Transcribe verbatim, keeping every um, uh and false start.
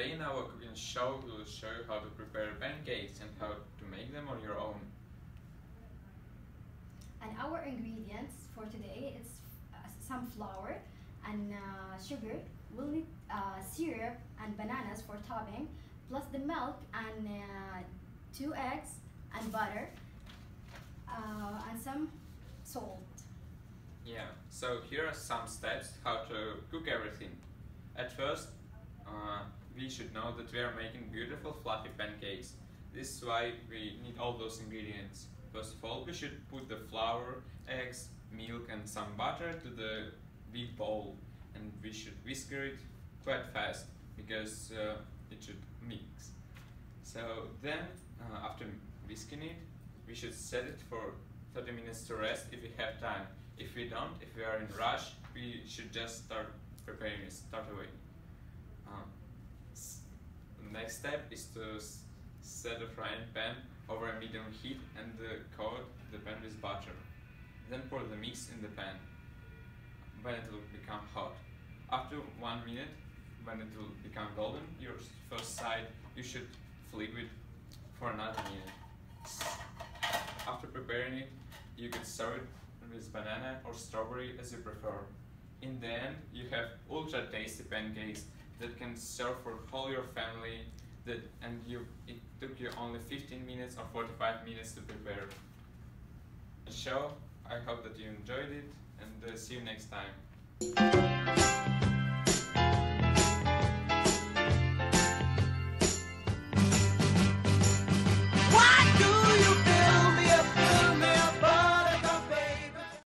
Today in our cooking show we will show you how to prepare pancakes and how to make them on your own. And our ingredients for today is uh, some flour and uh, sugar. We'll need uh, syrup and bananas for topping, plus the milk and uh, two eggs and butter uh, and some salt. Yeah, so here are some steps how to cook everything. At first, uh, we should know that we are making beautiful fluffy pancakes. This is why we need all those ingredients. First of all, we should put the flour, eggs, milk and some butter to the big bowl, and we should whisk it quite fast because uh, it should mix. So then, uh, after whisking it, we should set it for thirty minutes to rest if we have time. If we don't, if we are in rush, we should just start preparing it, start away. Um, the next step is to set a frying pan over a medium heat and uh, coat the pan with butter. Then pour the mix in the pan when it will become hot. After one minute, when it will become golden, your first side, you should flip it for another minute. After preparing it, you can serve it with banana or strawberry as you prefer. In the end, you have ultra tasty pancakes that can serve for whole your family, that and you it took you only fifteen minutes or forty-five minutes to prepare. So I hope that you enjoyed it, and uh, see you next time.